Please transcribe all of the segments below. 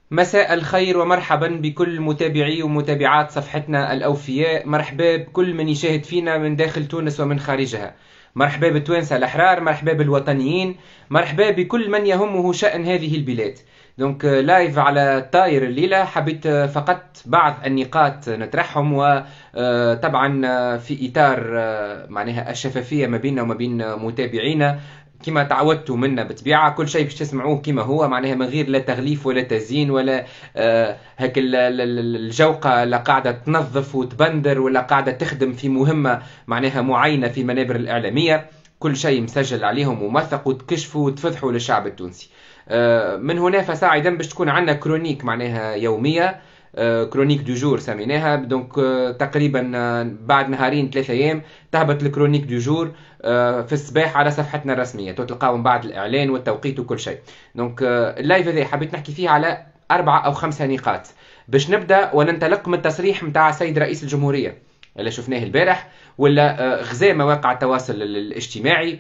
مساء الخير ومرحبا بكل متابعي ومتابعات صفحتنا الأوفياء. مرحبا بكل من يشاهد فينا من داخل تونس ومن خارجها. مرحبا بالتوانسة الأحرار، مرحبا بالوطنيين، مرحبا بكل من يهمه شأن هذه البلاد. دونك لايف على الطاير الليلة. حبيت فقط بعض النقاط نطرحهم، وطبعا في إطار معناها الشفافية ما بيننا وما بين متابعينا كما تعودتوا منا بطبيعة. كل شيء باش تسمعوه كما هو، معناها من غير لا تغليف ولا تزيين ولا هاك الجوقة لا قاعدة تنظف وتبندر ولا قاعدة تخدم في مهمة معناها معينة في منابر الإعلامية. كل شيء مسجل عليهم وموثق، وتكشفوا وتفضحوا للشعب التونسي. من هنا فصاعدا باش تكون عندنا كرونيك معناها يومية، كرونيك دو جور سميناها. دونك تقريبا بعد نهارين 3 ايام تهبط الكرونيك دو جور في الصباح على صفحتنا الرسميه، تلقاو من بعد الاعلان والتوقيت وكل شيء. دونك اللايف هذا حبيت نحكي فيه على 4 أو 5 نقاط باش نبدا وننطلق من التصريح نتاع السيد رئيس الجمهوريه اللي شفناه البارح، ولا غزا مواقع التواصل الاجتماعي،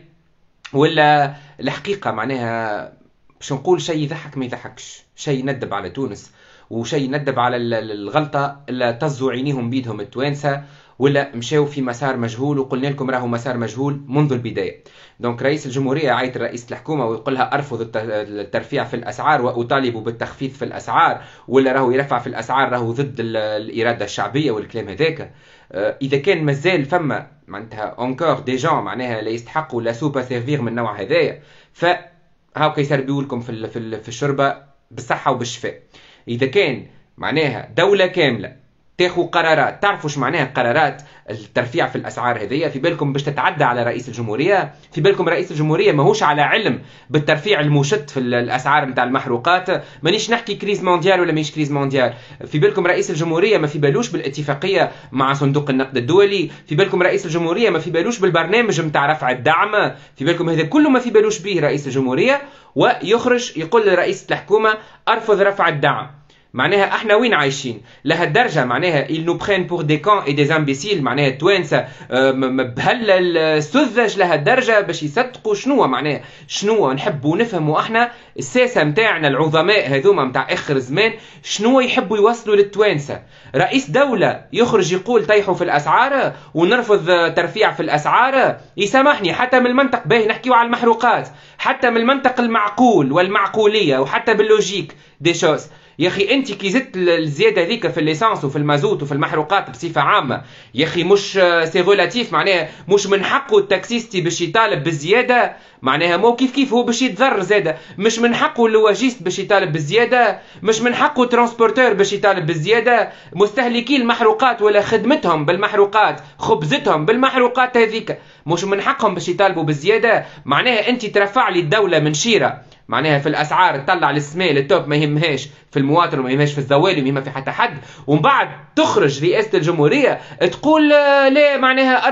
ولا الحقيقه معناها باش نقول شيء يضحك ما يضحكش، شيء يندب على تونس، وشيء يندب على الغلطه اللي طزوا عينيهم بيدهم التوانسه، ولا مشاو في مسار مجهول. وقلنا لكم راهو مسار مجهول منذ البدايه. دونك رئيس الجمهوريه يعيط رئيس الحكومه ويقول لها ارفض الترفيع في الاسعار واطالب بالتخفيض في الاسعار، ولا راهو يرفع في الاسعار، راهو ضد الاراده الشعبيه والكلام هذاك. اذا كان مازال فما معناتها اونكور دي جون معناها لا يستحقوا لا سوبا سيرفير من النوع هذايا، ف هاو يسربوا لكم في الشربه بالصحه وبالشفاء. اذا كان معناها دوله كامله تاخذ قرارات، تعرفوا ايش معناها قرارات الترفيع في الاسعار هذيا، في بالكم باش تتعدى على رئيس الجمهوريه؟ في بالكم رئيس الجمهوريه ماهوش على علم بالترفيع المشت في الاسعار نتاع المحروقات؟ مانيش نحكي كريز مونديال ولا مش كريز مونديال. في بالكم رئيس الجمهوريه ما في بالوش بالاتفاقيه مع صندوق النقد الدولي؟ في بالكم رئيس الجمهوريه ما في بالوش بالبرنامج نتاع رفع الدعم؟ في بالكم هذا كله ما في بالوش به رئيس الجمهوريه، ويخرج يقول لرئيس الحكومه ارفض رفع الدعم. معناها احنا وين عايشين لهالدرجه؟ معناها ils nous prennent pour des cons et des imbéciles. معناها التوانسه بهل السذج لهالدرجه باش يصدقوا شنو معناها، شنو نحبوا نفهموا احنا الساسه نتاعنا العظماء هذوما نتاع اخر زمان شنو يحبوا يوصلوا للتوانسه. رئيس دوله يخرج يقول طيحوا في الاسعار ونرفض ترفيع في الاسعار. يسامحني حتى من المنطق باهي نحكيو على المحروقات، حتى من المنطق المعقول والمعقوليه وحتى باللوجيك دي شوز. يا اخي انت كي زدت الزياده هذيك في الليسانس وفي المازوت وفي المحروقات بصفه عامه، يا اخي مش سي ريلاتيف، معناها مش من حقه التاكسيستي باش يطالب بالزياده؟ معناها مو كيف هو باش يتضرر زاده؟ مش من حقه اللواجيست باش يطالب بالزياده؟ مش من حقه ترانسبورتور باش يطالب بالزياده؟ مستهلكي المحروقات ولا خدمتهم بالمحروقات، خبزتهم بالمحروقات هذيك، مش من حقهم باش يطالبوا بالزياده؟ معناها انت ترفع لي الدوله من شيره معناها في الاسعار، تطلع للسماء للتوب، ما يهمهاش في المواطن وما يهمهاش في الزوالي وما يهمها في حتى حد، ومن بعد تخرج رئاسه الجمهوريه تقول لا معناها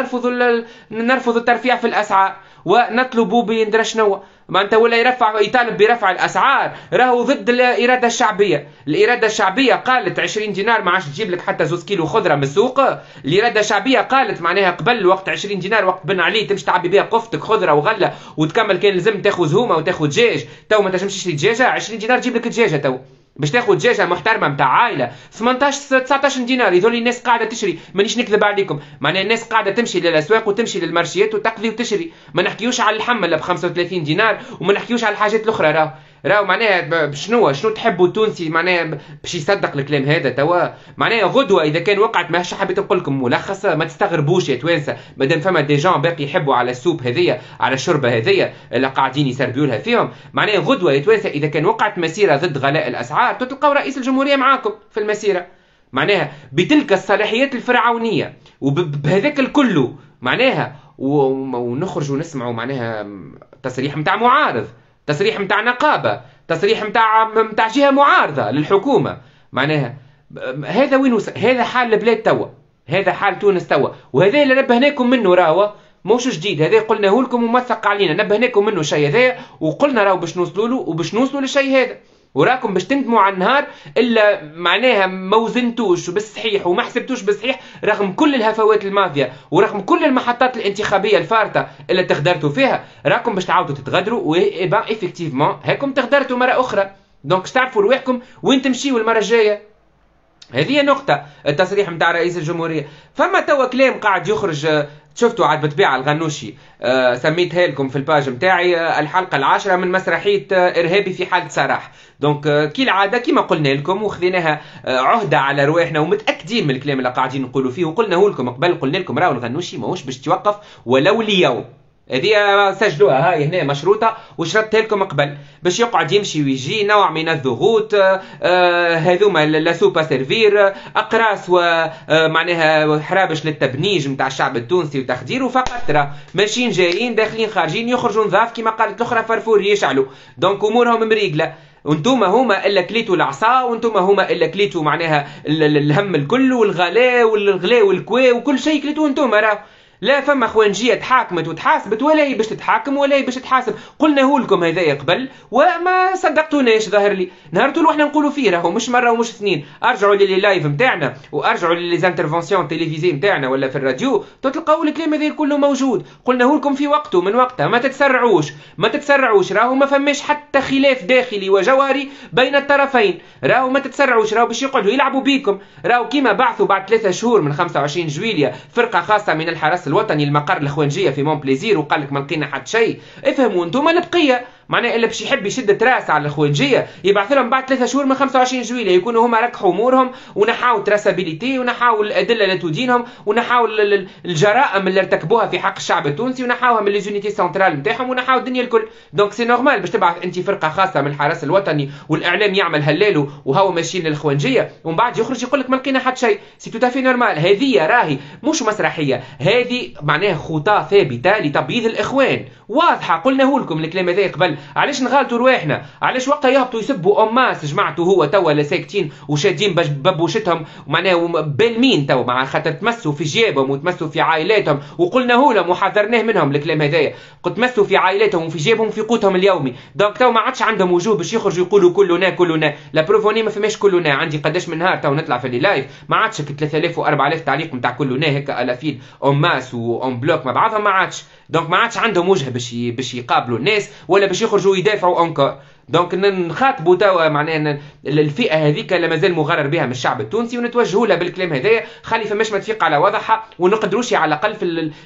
نرفض الترفيع في الاسعار ونطلب بندرى شنو معناتها، ولا يطالب برفع الاسعار. راهو ضد الاراده الشعبيه. الاراده الشعبيه قالت 20 دينار ما عادش تجيب لك حتى 2 كيلو خضره من السوق. الاراده الشعبيه قالت معناها قبل وقت 20 دينار وقت بن علي تمشي تعبي بها قفتك خضره وغله وتكمل، كان لازم تاخذ زهومه وتاخذ دجاج. تو ما تنجمش تشري دجاجه 20 دينار تجيب لك دجاجه. تو باش تاخذ دجاجه محترمه نتاع عائله 18 19 دينار. يظل الناس قاعده تشري، مانيش نكذب عليكم، معناها الناس قاعده تمشي للاسواق وتمشي للمارشيات وتقضي وتشري. ما نحكيوش على اللحم اللي ب 35 دينار، وما نحكيوش على الحاجات الاخرى. راهو معناها شنو تحبوا التونسي معناها باش يصدق الكلام هذا؟ توا معناها غدوه اذا كان وقعت، ماهيش حبيت نقول لكم ملخص، ما تستغربوش يا توانسه مادام فما دي جون باقي يحبوا على السوب هذيا، على الشوربه هذيا اللي قاعدين يسربوا لها فيهم. معناها غدوه يا توانسه اذا كان وقعت مسيره ضد غلاء الاسعار تلقاو رئيس الجمهوريه معاكم في المسيره، معناها بتلك الصلاحيات الفرعونيه وبهذاك الكله معناها. ونخرج ونسمعوا معناها تصريح نتاع معارض، تصريح نتاع نقابه، تصريح نتاع جهه معارضه للحكومه. معناها هذا وين هذا حال البلاد توا، هذا حال تونس توا، وهذا اللي نبهناكم منه. راهو موش جديد، هذا قلناه لكم وموثق علينا، نبهناكم منه الشيء هذا وقلنا راهو باش نوصلوا له وباش نوصلوا للشيء هذا، وراكم باش تندموا على النهار الا معناها ما وزنتوش بالصحيح وما حسبتوش بالصحيح رغم كل الهفوات الماضيه ورغم كل المحطات الانتخابيه الفارطه اللي تغدرتوا فيها. راكم باش تعاودوا تتغدروا، وإبا إفكتيفمون هاكم تغدرتوا مره اخرى. دونك تعرفوا رواحكم وين تمشيوا المره الجايه. هذه نقطة. التصريح متاع رئيس الجمهورية، فما توا كلام قاعد يخرج، شفتوا عاد بالطبيعة الغنوشي سميتها لكم في الباج متاعي الحلقة العاشرة من مسرحية إرهابي في حالة سراح. دونك كي العادة كما قلنا لكم وخذيناها عهدة على رواحنا ومتأكدين من الكلام اللي قاعدين نقولوا فيه، وقلنا لكم قبل، قلنا لكم راهو الغنوشي ماهوش باش توقف ولو ليوم. هذه سجلوها هاي هنا مشروطة وشرطتها لكم قبل، باش يقعد يمشي ويجي نوع من الضغوط. هذوما لا سوبا سيرفير اقراص ومعناها حرابش للتبنيج نتاع الشعب التونسي وتخديره فقط، راه ماشيين جايين داخلين خارجين يخرجوا نظاف كما قالت الاخرى فرفور يشعلوا. دونك امورهم مريقله، وانتم هما الا كليتوا العصا، وانتم هما الا كليتوا معناها الهم الكل والغلاء والكوا وكل شيء كليتوا انتم. راه لا فما خوانجيه تحاكمت وتحاسبت ولا هي باش تتحاكم ولا هي باش تحاسب. قلناه لكم هذايا قبل وما صدقتوناش ظاهر لي، نهار طول واحنا نقولوا فيه راهو مش مره ومش اثنين. ارجعوا للي لايف نتاعنا وارجعوا للي زانترفونسيون تيليفزي نتاعنا ولا في الراديو تلقاو الكلام هذا كله موجود. قلناه لكم في وقته من وقتها، ما تتسرعوش راهو ما فماش حتى خلاف داخلي وجوهري بين الطرفين. راهو ما تتسرعوش، راهو باش يقعدوا يلعبوا بيكم. راهو كيما بعثوا بعد 3 شهور من 25 جويلية فرقه خاصه من الحرس الوطني المقر الخوانجيه في مون بليزير وقال لك ما لقينا حتى شيء. افهموا انتم البقيه، معناها الا باش يحب يشد تراس على الخوانجيه يبعث لهم بعد 3 شهور من 25 جويلية يكونوا هما ركحوا امورهم ونحاوا تراسابيليتي ونحاوا الادله اللي تدينهم ونحاوا الجرائم اللي ارتكبوها في حق الشعب التونسي ونحاوها من لي زونيتي سنترال نتاعهم ونحاوا الدنيا الكل. دونك سي نورمال باش تبعث انت فرقه خاصه من الحرس الوطني والاعلام يعمل هلالو وهو ماشيين للخوانجيه ومن بعد يخرج يقول لك ما لقينا حتى شيء. سي تو تافي نورمال. هذه راهي مش مسرحيه، هذه معناها خطى ثابته لتبييض الاخوان واضحه. قلناه لكم الكلام هذا قبل. علاش نغالطوا رواحنا؟ علاش وقت يهبطوا يسبوا اماس جماعته هو توا لا ساكتين وشادين ببوشتهم معناها بالمين توا مع خاطر تمسوا في جيابهم وتمسوا في عائلاتهم، وقلناه لهم وحذرناه منهم الكلام هذايا، قلت تمسوا في عائلاتهم وفي جيبهم في قوتهم اليومي. دونك توا ما عادش عندهم وجوه باش يخرجوا يقولوا كلنا لا بروفوني ما فماش كلنا. عندي قداش من نهار توا نطلع في لايف ما عادش 3000 و4000 تعليق نتاع كلنا هكا الافيل اماس وام بلوك مع بعضهم، ما عادش. دونك ما عادش عندهم وجه باش يقابلوا الناس ولا باش يخرجوا يدافعوا انكور. دونك نخاطبوا توا معناها الفئه هذيك اللي مازال مغرر بها من الشعب التونسي ونتوجهوا لها بالكلام هذايا، خلي فماش ما تفيق على وضعها ونقدروش على الاقل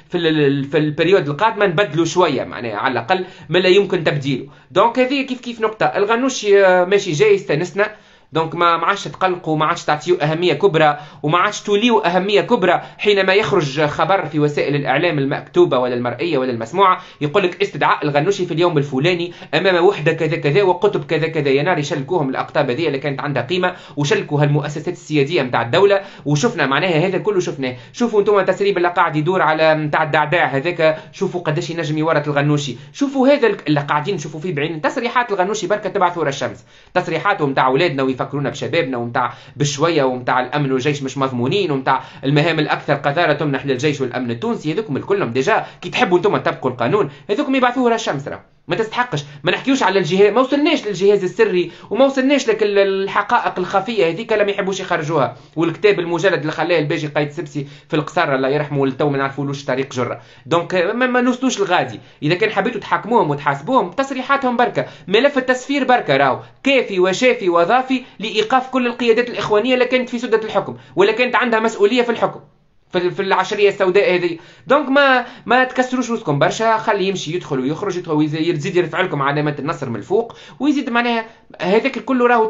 في البريود القادمه نبدلوا شويه معناها على الاقل ما لا يمكن تبديله. دونك هذه كيف نقطه. الغنوشي ماشي جاي استانسنا، دونك ما عادش تقلقوا، ما عادش تعطيو أهمية كبرى وما عادش توليو أهمية كبرى حينما يخرج خبر في وسائل الإعلام المكتوبة ولا المرئية ولا المسموعة يقول لك استدعاء الغنوشي في اليوم الفلاني أمام وحدة كذا كذا وقطب كذا كذا. يا نار يشلكوهم الأقطاب هذه اللي كانت عندها قيمة وشلكوا هالمؤسسات السيادية نتاع الدولة وشفنا معناها هذا كله شفناه. شوفوا انتم التسريب اللي قاعد يدور على نتاع الدعداع هذاك، شوفوا قداش ينجم يورط الغنوشي. شوفوا هذا اللي قاعدين نشوفوا فيه بعين تصريحات الغنوشي بركة تبع ثورة الشمس، تصريحاتهم نتاع اولادنا يفكرونا بشبابنا ومتاع بشويه ومتاع الامن والجيش مش مضمونين ومتاع المهام الاكثر قذاره تمنح للجيش والامن التونسي. هذوكم الكلهم ديجا كي تحبوا انتم تطبقوا القانون هذوكم يبعثوه الشمس. راه ما تستحقش. ما نحكيوش على الجهاز، ما وصلناش للجهاز السري وما وصلناش لك الحقائق الخفيه هذيك اللي ما يحبوش يخرجوها، والكتاب المجلد اللي خلاه الباجي قايد سبسي في القصر الله يرحمه للتو ما نعرفولوش طريق جره. دونك ما نوصلوش الغادي. اذا كان حبيتوا تحاكموهم وتحاسبوهم تصريحاتهم بركه، ملف التسفير بركه راهو كافي وشافي وظافي لايقاف كل القيادات الاخوانيه اللي كانت في سده الحكم ولا كانت عندها مسؤوليه في الحكم في العشريه السوداء هذه. دونك ما تكسروش روسكم برشا، خلي يمشي يدخل ويخرج يزيد يرفع لكم علامات النصر من الفوق ويزيد معناها هذاك الكل راهو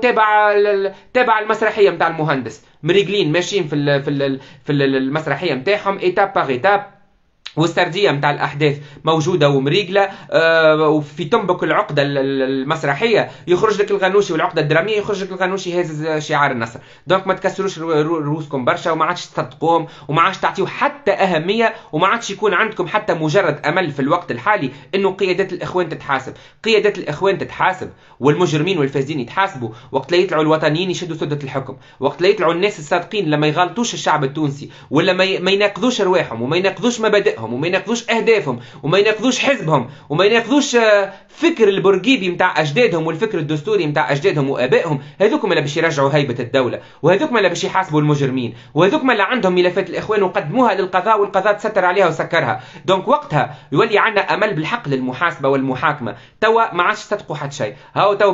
تابع المسرحيه نتاع المهندس مريقلين ماشيين في المسرحيه نتاعهم ايتاب باغ ايتاب، والسرديه نتاع الاحداث موجوده ومريقله. وفي تنبك العقده المسرحيه يخرج لك الغنوشي والعقده الدراميه يخرج لك الغنوشي هذا شعار النصر. دونك ما تكسروش روسكم برشا وما عادش تصدقوهم وما عادش تعطيو حتى اهميه وما عادش يكون عندكم حتى مجرد امل في الوقت الحالي انه قيادات الاخوان تتحاسب. قيادات الاخوان تتحاسب والمجرمين والفاسدين يتحاسبوا وقت لا يطلعوا الوطنيين يشدوا سده الحكم، وقت لا يطلعوا الناس الصادقين لما يغلطوش الشعب التونسي ولا ما يناقضوش ارواحهم وما يناقضوش مبادئهم وما يناقضوش اهدافهم وما يناقضوش حزبهم وما يناقضوش فكر البرجيبي نتاع اجدادهم والفكر الدستوري نتاع اجدادهم وابائهم. هذوكم اللي باش يرجعوا هيبه الدوله، وهذوكم اللي باش يحاسبوا المجرمين، وهذوكم اللي عندهم ملفات الاخوان وقدموها للقضاء والقضاء تستر عليها وسكرها. دونك وقتها يولي عندنا امل بالحق للمحاسبه والمحاكمه. توا ما عادش تصدقوا حتى شيء. هاو تو به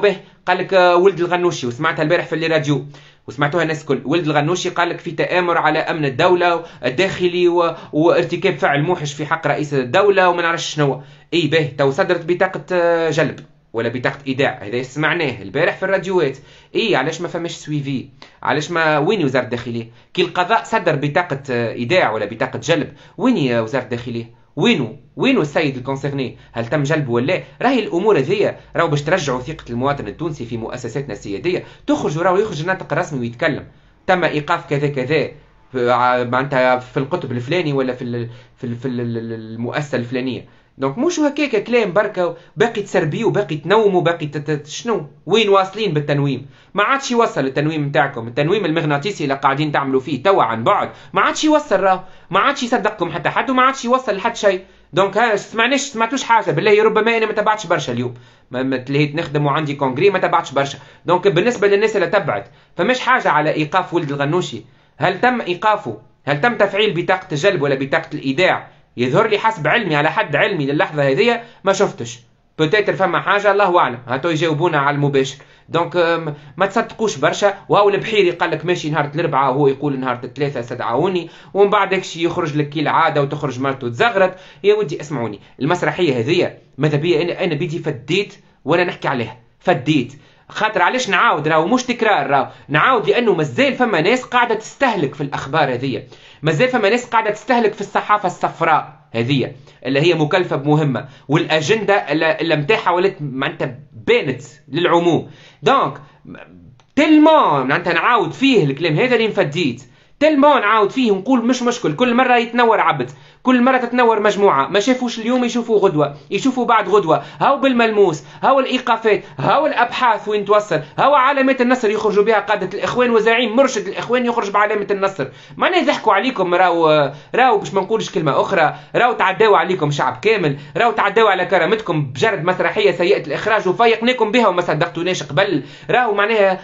قال لك ولد الغنوشي، وسمعتها البارح في الراديو وسمعتوها الناس الكل. ولد الغنوشي قال لك في تآمر على امن الدوله الداخلي وارتكاب فعل موحش في حق رئيس الدوله وما نعرفش شنو. اي باهي تو صدرت بطاقه جلب ولا بطاقه ايداع، هذا سمعناه البارح في الراديوات. اي علاش ما فماش سويفي؟ علاش ما وين وزاره الداخليه؟ كي القضاء صدر بطاقه ايداع ولا بطاقه جلب، وين وزاره الداخليه؟ وينو السيد الكونسيرني؟ هل تم جلبه ولا؟ راهي الامور هذيا راهو باش ترجعوا ثقه المواطن التونسي في مؤسساتنا السياديه، تخرجوا راهو يخرج الناطق الرسمي ويتكلم تم ايقاف كذا كذا معناتها في القطب الفلاني ولا في المؤسسه الفلانيه. دونك مش هكاك كلام بركه باقي تسربيو باقي تنوموا باقي شنو؟ وين واصلين بالتنويم؟ ما عادش يوصل التنويم نتاعكم، التنويم المغناطيسي اللي قاعدين تعملوا فيه توا عن بعد ما عادش يوصل، راه ما عادش يصدقكم حتى حد وما عادش يوصل لحد شيء. دونك ها سمعتوش حاجه بالله ربما انا ما تبعتش برشا اليوم، ما تلهيت نخدم وعندي كونغري ما تبعتش برشا. دونك بالنسبه للناس اللي تبعت فماش حاجه على ايقاف ولد الغنوشي. هل تم ايقافه؟ هل تم تفعيل بطاقه الجلب ولا بطاقه الايداع؟ يظهر لي حسب علمي على حد علمي للحظه هذه ما شفتش. بوتيتر فما حاجه الله اعلم، هاتو يجاوبونا على المباشر. دونك ما تصدقوش برشا. وهو البحيري قال لك ماشي نهار الاربعاء وهو يقول نهار الثلاثاء استدعوني، ومن بعد هيك يخرج لك كي العاده وتخرج مرته تزغرت. يا ودي اسمعوني، المسرحيه هذه ماذا بيا انا بيدي فديت وانا نحكي عليها فديت. خاطر علاش نعاود؟ راهو مش تكرار، راهو نعاود لانه مازال فما ناس قاعده تستهلك في الاخبار هذه، مازال فما ناس قاعده تستهلك في الصحافه الصفراء هذه اللي هي مكلفه بمهمه، والاجنده اللي متاعها ولات معناتها بانت للعموم. دونك تلمون معناتها نعاود فيه الكلام هذا اللي مفديت، تلمون نعاود فيه ونقول مش مشكل، كل مره يتنور عبد، كل مرة تتنور مجموعة، ما شافوش اليوم يشوفوا غدوة، يشوفوا بعد غدوة، هاو بالملموس، هاو الإيقافات، هاو الأبحاث وين توصل، هاو علامات النصر يخرجوا بها قادة الإخوان وزعيم مرشد الإخوان يخرج بعلامة النصر. معناه يضحكوا عليكم، راو باش ما نقولش كلمة أخرى، راو تعداوا عليكم شعب كامل، راو تعداوا على كرامتكم بجرد مسرحية سيئة الإخراج وفايقناكم بها وما صدقتوناش قبل، راو معناها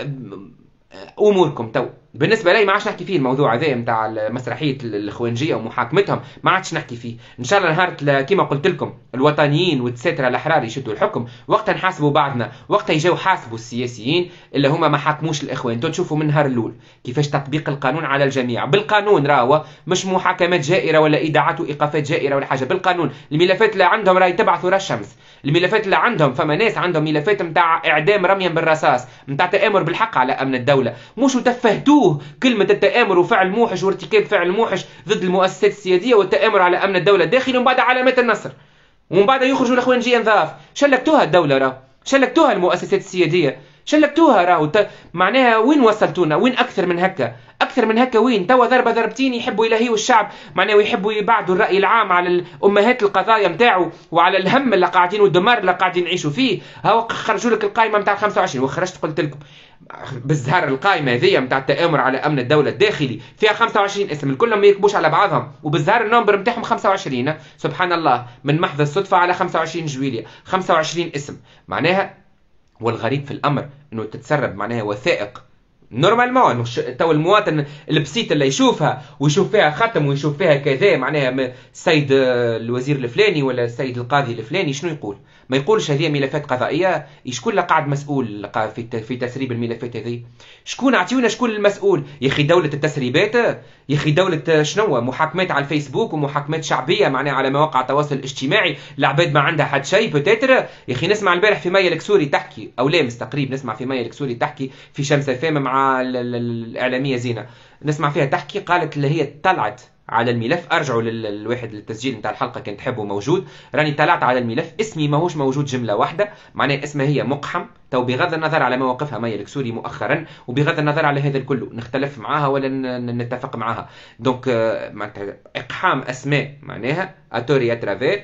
اموركم تو. بالنسبه لي ما عادش نحكي فيه الموضوع هذا نتاع مسرحيه الاخوانجيه ومحاكمتهم، ما عادش نحكي فيه. ان شاء الله نهار كما قلت لكم الوطنيين والتساتره الاحرار يشدوا الحكم، وقتها نحاسبوا بعضنا، وقتها يجوا حاسبوا السياسيين اللي هما ما حاكموش الاخوان. تشوفوا من نهار الاول كيفاش تطبيق القانون على الجميع، بالقانون راهو مش محاكمات جائره ولا ايداعات وايقافات جائره ولا حاجه، بالقانون. الملفات اللي عندهم راهي تبعثوا الشمس، الملفات اللي عندهم فما ناس عندهم ملفات نتاع اعدام رميا بالرصاص، نتاع تآمر بالحق على امن الدوله، مش تفهتوه كلمه التآمر وفعل موحش وارتكاب فعل موحش ضد المؤسسات السياديه والتآمر على امن الدوله الداخلي، ومن بعد علامات النصر، ومن بعد يخرجوا الاخوانجيه نظاف. شلكتوها الدوله راهو، شلكتوها المؤسسات السياديه، شلكتوها راهو. معناها وين وصلتونا؟ وين اكثر من هكا؟ اكثر من هكا وين؟ توا ضربه ضربتين يحبوا يلهيوا الشعب معناها، ويحبوا يبعدوا الراي العام على الامهات القضايا نتاعو وعلى الهم اللي قاعدين والدمار اللي قاعدين نعيشوا فيه. هاو خرجوا لك القائمه نتاع 25، وخرجت قلت لكم بالزهر القائمه هذيا نتاع التآمر على امن الدوله الداخلي فيها 25 اسم، الكل ما يكبوش على بعضهم، وبالزهر النمبر نتاعهم 25. سبحان الله، من محض الصدفه على 25 جويليه 25 اسم. معناها والغريب في الامر انه تتسرب معناها وثائق نورمالمون، مش تو المواطن البسيط اللي يشوفها ويشوف فيها ختم ويشوف فيها كذا معناها السيد الوزير الفلاني ولا السيد القاضي الفلاني شنو يقول؟ ما يقولش هذه ملفات قضائيه. شكون اللي قاعد مسؤول في تسريب الملفات هذه؟ شكون؟ اعطيونا شكون المسؤول يا اخي. دوله التسريبات يا اخي، دوله شنو؟ محاكمات على الفيسبوك ومحاكمات شعبيه معناها على مواقع التواصل الاجتماعي، العباد ما عندها حد شيء بوتيتر. يا اخي نسمع البارح في مي الكسوري تحكي، او لامس تقريبا نسمع في مي الكسوري تحكي في شمس الفام مع الاعلاميه زينه، نسمع فيها تحكي قالت اللي هي طلعت على الملف. ارجعوا للواحد للتسجيل نتاع الحلقه كان تحبوا موجود. راني طلعت على الملف، اسمي ماهوش موجود جمله واحده، معناها اسمها هي مقحم. تو بغض النظر على مواقفها مي الكسوري مؤخرا، وبغض النظر على هذا الكل نختلف معاها ولا نتفق معاها، دونك معناتها اقحام اسماء معناها اتوري اترافير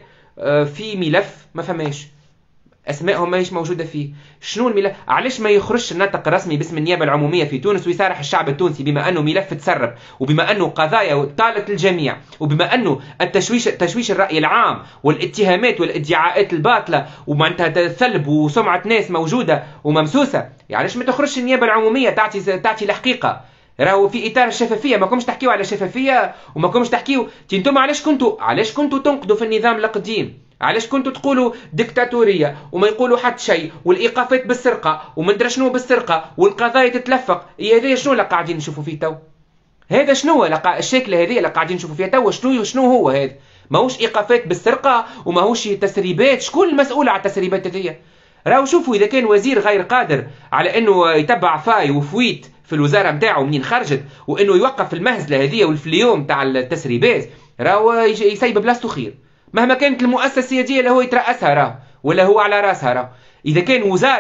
في ملف ما فماش اسمائهم ماهيش موجوده فيه. شنو الملف؟ علاش ما يخرجش النطق الرسمي باسم النيابه العموميه في تونس ويصارح الشعب التونسي بما انه ملف تسرب، وبما انه قضايا طالت الجميع، وبما انه تشويش الراي العام والاتهامات والادعاءات الباطله ومعناتها تثلب وسمعه ناس موجوده وممسوسه، علاش ما تخرجش النيابه العموميه تعطي الحقيقه؟ راهو في اطار الشفافيه، ما كومش تحكيوا على شفافيه وما كومش تحكيوا انتم علاش كنتوا تنقدوا في النظام القديم، علاش كنتوا تقولوا ديكتاتوريه وما يقولوا حتى شيء، والايقافات بالسرقه وما ندري شنو بالسرقه والقضايا تتلفق؟ هذا شنو اللي قاعدين نشوفوا فيه تو؟ هذا شنو الشكل هذه اللي قاعدين نشوفوا فيها تو؟ شنو هو هذا؟ ماهوش ايقافات بالسرقه وماهوش تسريبات. شكون المسؤول على التسريبات هذيا؟ راهو شوفوا، اذا كان وزير غير قادر على انه يتبع فاي وفويت في الوزاره نتاعو منين خرجت، وانه يوقف المهزله هذه والفليوم تاع التسريبات، راهو يسيب بلاصتو خير، مهما كانت المؤسسه السياديه اللي هو يترأسها راهو ولا هو على راسها راهو. اذا كان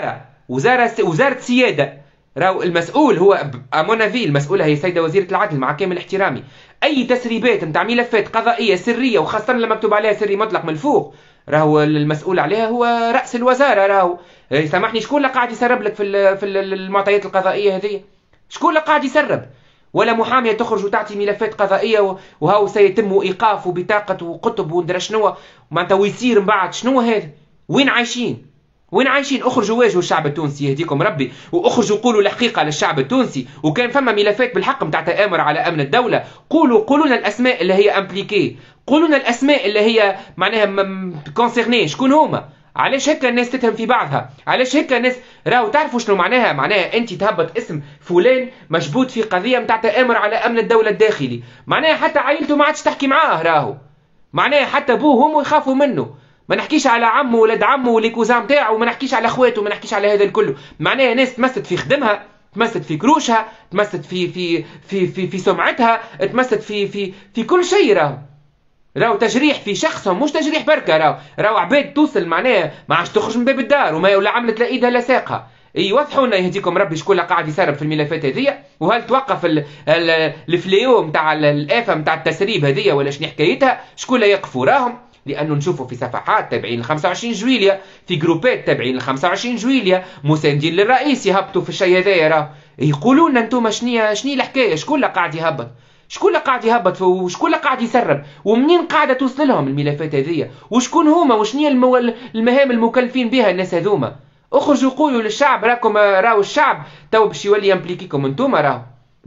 وزاره سياده، راهو المسؤول هو امونافي المسؤوله هي السيده وزيره العدل مع كامل احترامي. اي تسريبات نتاع ملفات قضائيه سريه وخاصه لما مكتوب عليها سري مطلق من الفوق، راهو المسؤول عليها هو راس الوزاره. راهو سامحني، شكون اللي قاعد يسرب لك في المعطيات القضائيه هذه؟ شكون اللي قاعد يسرب؟ ولا محاميه تخرج وتعطي ملفات قضائيه وهو سيتم ايقاف وبطاقه وقطب وندرى شنو معناتها ويصير من بعد شنو هذا؟ وين عايشين؟ وين عايشين؟ اخرجوا واجهوا الشعب التونسي يهديكم ربي، واخرجوا قولوا الحقيقه للشعب التونسي. وكان فما ملفات بالحق نتاع تآمر على امن الدوله، قولوا لنا الاسماء اللي هي امبليكي، قولوا لنا الاسماء اللي هي معناها كونسيرني، شكون هما؟ علاش هكا الناس تتهم في بعضها؟ علاش هكا الناس راهو تعرفوا شنو معناها؟ معناها انت تهبط اسم فلان مشبوط في قضيه نتاع تآمر على امن الدوله الداخلي، معناها حتى عائلته ما عادش تحكي معاه، راهو معناها حتى ابوه وامه يخافوا منه. ما نحكيش على عمه ولاد عمه ولي كوزان نتاعو، وما نحكيش على اخواته، ما نحكيش على هذا الكل. معناها ناس تمست في خدمها، تمست في كروشها، تمست في سمعتها، تمست في كل شيء. راهو تجريح في شخصهم، مش تجريح بركه. راهو عباد توصل معناها ما عادش تخرج من باب الدار ولا عملت لا ايدها لا ساقها. يوضحوا لنا يهديكم ربي شكون اللي قاعد يسرب في الملفات هذيا، وهل توقف الفليو نتاع الافه نتاع التسريب هذيا ولا شنو حكايتها؟ شكون اللي يقفوا راهم؟ لانه نشوفوا في صفحات تابعين ل 25 جويليا، في جروبات تابعين ل 25 جويليا، مساندين للرئيس يهبطوا في الشيء هذايا. راه يقولوا لنا انتم شنو الحكايه؟ شكون اللي قاعد يهبط؟ شكون اللي قاعد يهبط وشكون اللي قاعد يسرب؟ ومنين قاعده توصل لهم الملفات هذيا؟ وشكون هما؟ وشنو المهام المكلفين بها الناس هذوما؟ اخرجوا قولوا للشعب راهو الشعب تو باش يولي يمبليكيكم انتم. راهو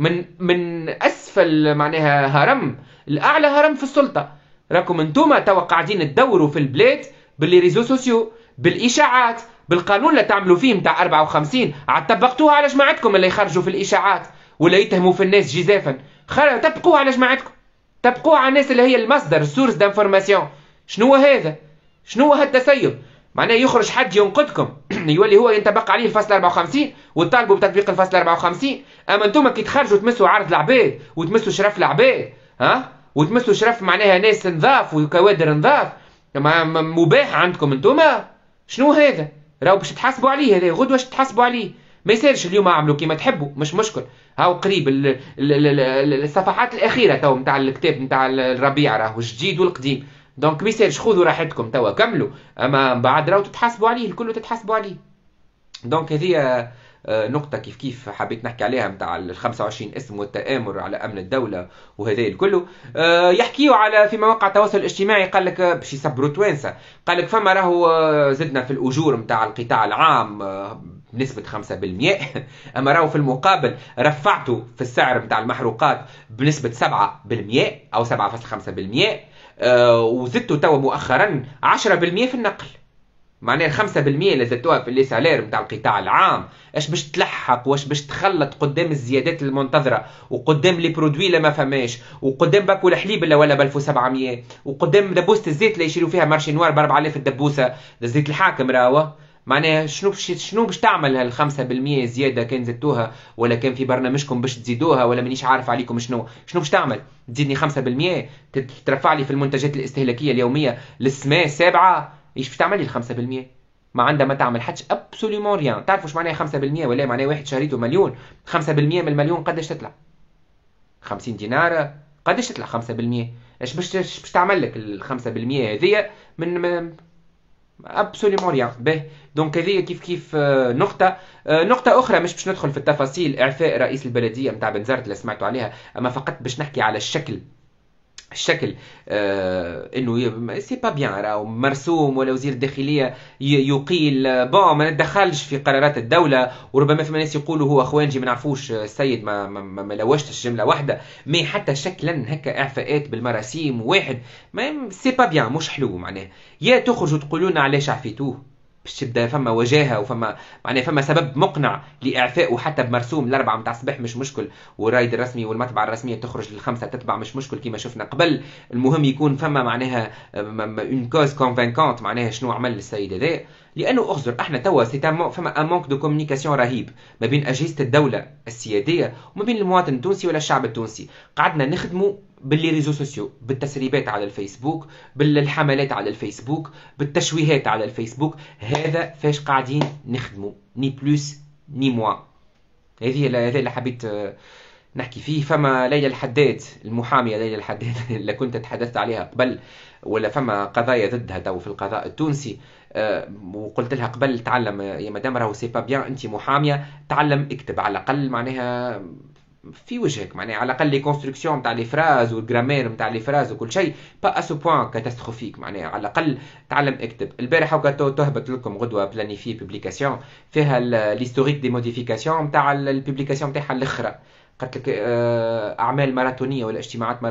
من اسفل معناها هرم الاعلى هرم في السلطه. راكم انتم توا قاعدين تدوروا في البلاد باللي ريزو سوسيو، بالاشاعات، بالقانون اللي تعملوا فيه نتاع 54 عاد طبقتوها على جماعتكم اللي يخرجوا في الاشاعات ولا يتهموا في الناس جزافا. طبقوها على جماعتكم، طبقوها على الناس اللي هي المصدر السورس دانفورماسيون. شنو هذا؟ شنو هالتسيب؟ معناه يخرج حد ينقدكم يولي هو ينطبق عليه الفصل 54 وتطالبوا بتطبيق الفصل 54. اما انتم كي تخرجوا تمسوا عرض العباد وتمسوا شرف العباد، وتمسوا شرف معناها ناس نظاف وكوادر نظاف، مباح عندكم انتم. شنو هذا؟ راهو باش تحاسبوا عليه، هذا غدوه باش تحاسبوا عليه. ما يصيرش اليوم اعملوا كيما تحبوا، مش مشكل. هاو قريب الصفحات الاخيره تو نتاع الكتاب نتاع الربيع راهو الجديد والقديم، دونك ما يصيرش خذوا راحتكم توا كملوا، اما بعد راهو تتحاسبوا عليه، الكل تتحاسبوا عليه. دونك هذه نقطة كيف حبيت نحكي عليها نتاع ال 25 اسم والتآمر على أمن الدولة وهذا الكل. يحكيوا على في مواقع التواصل الاجتماعي، قال لك باش يصبروا توانسة، قال لك فما راهو زدنا في الأجور نتاع القطاع العام بنسبة 5%، أما راهو في المقابل رفعتوا في السعر نتاع المحروقات بنسبة 7% أو 7.5%، وزدتوا توا مؤخرا 10% في النقل. معناها 5% اللي زدتوها في اللي سالير نتاع القطاع العام، اش باش تلحق واش باش تخلط قدام الزيادات المنتظره، وقدام لي برودوي اللي ما فماش، وقدام باكو الحليب اللي ولا ب 1700، وقدام دبوسه الزيت اللي يشيلوا فيها مارشي نوار ب 4000 الدبوسه، الزيت الحاكم راهو. معناها شنو باش تعمل هال 5% زياده كان زدتوها، ولا كان في برنامجكم باش تزيدوها، ولا مانيش عارف عليكم شنو باش تعمل؟ تزيدني 5% ترفع لي في المنتجات الاستهلاكيه اليوميه للسماء 7، ايش باش تعمل لي ال 5%؟ ما عندها ما تعمل حتى ابسوليومون ريان. تعرفوا ايش معناها 5% ولا معناها واحد شريته مليون؟ 5% من المليون قداش تطلع؟ 50 دينار قداش تطلع 5%؟ ايش باش تعمل لك ال 5% هذيا من ابسوليومون ريان. باهي دونك هذه كيف نقطه اخرى، مش باش ندخل في التفاصيل. اعفاء رئيس البلديه نتاع بنزرت اللي سمعتوا عليها، اما فقط باش نحكي على الشكل الشكل انه سي با بيان، راهو مرسوم ولا وزير الداخليه يقيل بون ما ندخلش في قرارات الدوله، وربما في ناس يقولوا هو اخوانجي ما نعرفوش السيد ما لوجتش جمله واحده، مي حتى شكلا هكا اعفاءات بالمراسيم واحد ما سي با بيان، مش حلو معناه. يا تخرجوا تقولوا لنا علاش عفيتوه باش تبدا فما وجاهه وفما معناها فما سبب مقنع لاعفائه حتى بمرسوم الاربعه متاع الصباح مش مشكل، والرايد الرسمي والمطبعه الرسميه تخرج للخمسه تتبع مش مشكل كما شفنا قبل. المهم يكون فما معناها اون كوز كونفانكونت معناها شنو عمل السيد هذا. لانه اخزر احنا توا فما ان مونك دو كومونيكاسيون رهيب ما بين اجهزه الدوله السياديه وما بين المواطن التونسي ولا الشعب التونسي. قعدنا نخدموا باللي ريزو سوسيو، بالتسريبات على الفيسبوك، بالحملات على الفيسبوك، بالتشويهات على الفيسبوك. هذا فاش قاعدين نخدموا، ني بلوس ني موا. هذا اللي حبيت نحكي فيه. فما ليلى الحداد المحاميه ليلى الحداد اللي كنت تحدثت عليها قبل، ولا فما قضايا ضدها تو في القضاء التونسي، وقلت لها قبل تعلم يا مدام راهو سي با بيان، انت محاميه تعلم اكتب على الاقل معناها في وجهك، معناها على الاقل لي كونستركسيون نتاع لي فراز والجرامير نتاع لي فراز وكل شيء با اسو بوان كاتاستروفيك، معناها على الاقل تعلم اكتب. البارح هاكا تهبط لكم غدوه بلانيفي بوبليكاسيون فيها ليستوريك دي موديفيكاسيون نتاع البوبليكاسيون نتاعها الاخرى. قالت لك اعمال ماراثونيه ولا اجتماعات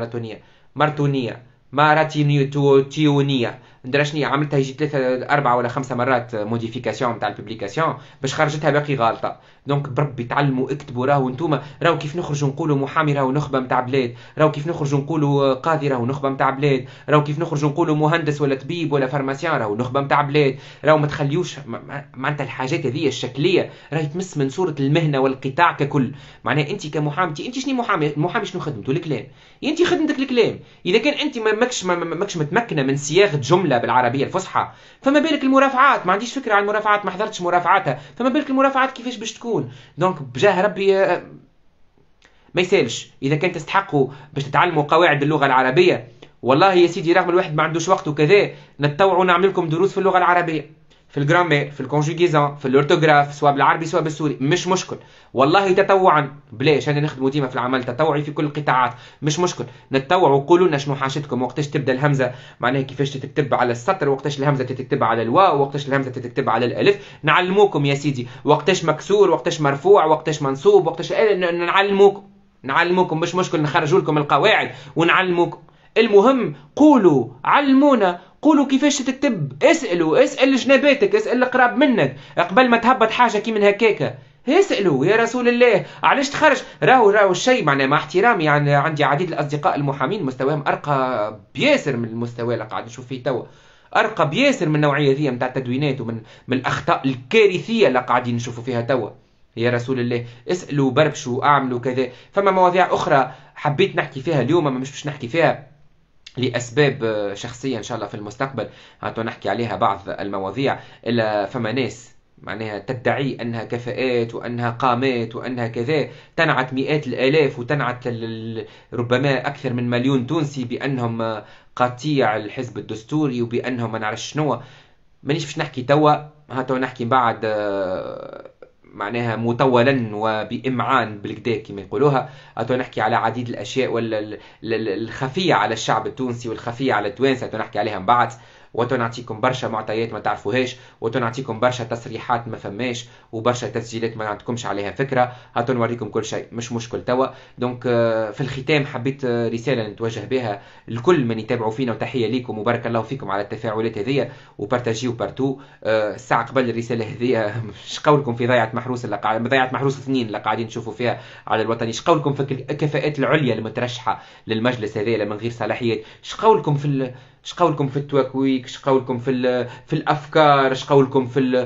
ماراثونيه درشني عملتها يجي 3 4 ولا 5 مرات موديفيكاسيون نتاع البوبليكاسيون باش خرجتها باقي غالطه. دونك بربي تعلموا اكتبوا، راهو انتوما راهو كيف نخرجوا نقولوا محامي راهو نخبه نتاع بلاد، راهو كيف نخرجوا نقولوا قاضي راهو نخبه نتاع بلاد، راهو كيف نخرجوا نقولوا مهندس ولا طبيب ولا فارماسيان راهو نخبه نتاع بلاد. راهو ما تخليوش معناتها الحاجات هذه الشكليه راهي تمس من صوره المهنه والقطاع ككل. معناها انت كمحامتي انت شنو محامي؟ المحامي شنو خدمته؟ الكلام. انت خدمتك الكلام. اذا كان انت ماكش متمكنه من صياغه جمله بالعربيه الفصحى، فما بالك المرافعات؟ ما عنديش فكره على المرافعات، ما حضرتش مرافعاتها، فما بالك المرافعات كيفاش باش تكون؟ دونك بجاه ربي ما يسالش. اذا كان تستحقوا باش تتعلموا قواعد اللغه العربيه، والله يا سيدي رغم الواحد ما عندوش وقت وكذا نتطوعوا نعمل لكم دروس في اللغه العربيه، في الجرامير، في الكونجوغيزون، في الاورتوغراف، سواء بالعربي سواء بالسوري، مش مشكل. والله تطوعا، بلاش انا نخدموا ديما في العمل تطوعي في كل القطاعات، مش مشكل. نتطوعوا قولوا لنا شنو حاجتكم، وقتاش تبدا الهمزه معناها كيفاش تتكتب على السطر، وقتاش الهمزه تتكتب على الواو، وقتاش الهمزه تتكتب على الالف، نعلموكم يا سيدي. وقتاش مكسور، وقتاش مرفوع، وقتاش منصوب، وقتاش نعلموكم مش مشكل. نخرجوا لكم القواعد ونعلموكم. المهم قولوا، علمونا، قولوا كيفاش تكتب، اسأل جناباتك، اسأل القراب منك قبل ما تهبط حاجة كي من هكاكا. اسألوا يا رسول الله علاش تخرج. راهو الشيء معناه مع احترامي يعني عندي عديد الأصدقاء المحامين مستواهم أرقى بياسر من المستوى اللي قاعد نشوف فيه توا، أرقى بياسر من النوعية ذي نتاع التدوينات ومن الأخطاء الكارثية اللي قاعدين نشوفوا فيها توا. يا رسول الله اسألوا بربشوا أعملوا كذا. فما مواضيع أخرى حبيت نحكي فيها اليوم، ما مش نحكي فيها لأسباب شخصية إن شاء الله في المستقبل هاتو نحكي عليها بعض المواضيع. إلا فما ناس معناها تدعي أنها كفاءات وأنها قامات وأنها كذا، تنعت مئات الآلاف وتنعت ربما أكثر من مليون تونسي بأنهم قطيع الحزب الدستوري وبأنهم ما نعرف شنو. مانيش باش نحكي توا، هاتو نحكي بعد معناها مطولا وبإمعان بالكدا كما يقولوها. أتو نحكي على عديد الأشياء ولا الخفية على الشعب التونسي والخفية على التوانسة، أتو نحكي عليها من بعد. وتنعطيكم برشا معطيات ما تعرفوهاش، وتنعطيكم برشا تصريحات ما فماش، وبرشا تسجيلات ما عندكمش عليها فكره. هاتو نوريكم كل شيء مش مشكل توا. دونك في الختام حبيت رساله نتوجه بها لكل من يتابعوا فينا، وتحيه ليكم وبارك الله فيكم على التفاعلات هذيا وبارتاجيو بارتو. الساعه قبل الرساله هذيا شقولكم في ضيعه محروس اللي ضيعه محروس 2 اللي قاعدين نشوفوا فيها على الوطني. شقولكم في الكفاءات العليا المترشحه للمجلس هذيا من غير صلاحيات. شقولكم في التواكويك، شقولكم في الافكار، شقولكم في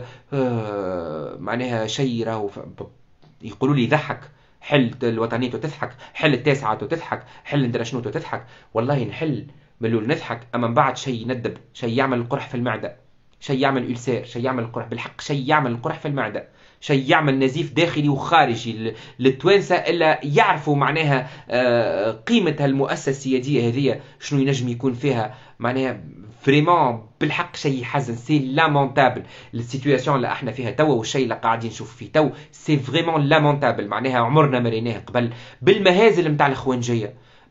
معناها شيء راهو يقولوا لي يضحك. حل الوطنية وتضحك، حل التاسعة وتضحك، حل ندري شنو وتضحك. والله نحل ملول نضحك، اما من بعد شيء يندب، شيء يعمل القرح في المعده، شيء يعمل ألسير، شيء يعمل القرح بالحق، شيء يعمل القرح في المعده، شيء يعمل نزيف داخلي وخارجي للتوانسه الا يعرفوا معناها قيمه هالمؤسسه السياديه هذه شنو ينجم يكون فيها. معناها فريمون بالحق شيء يحزن، سي لامونتابل السيتوياسيون اللي احنا فيها توا، والشيء اللي قاعدين نشوف فيه تو سي فريمون لامونتابل. معناها عمرنا ما ريناه قبل بالمهازل نتاع الاخوانجيه،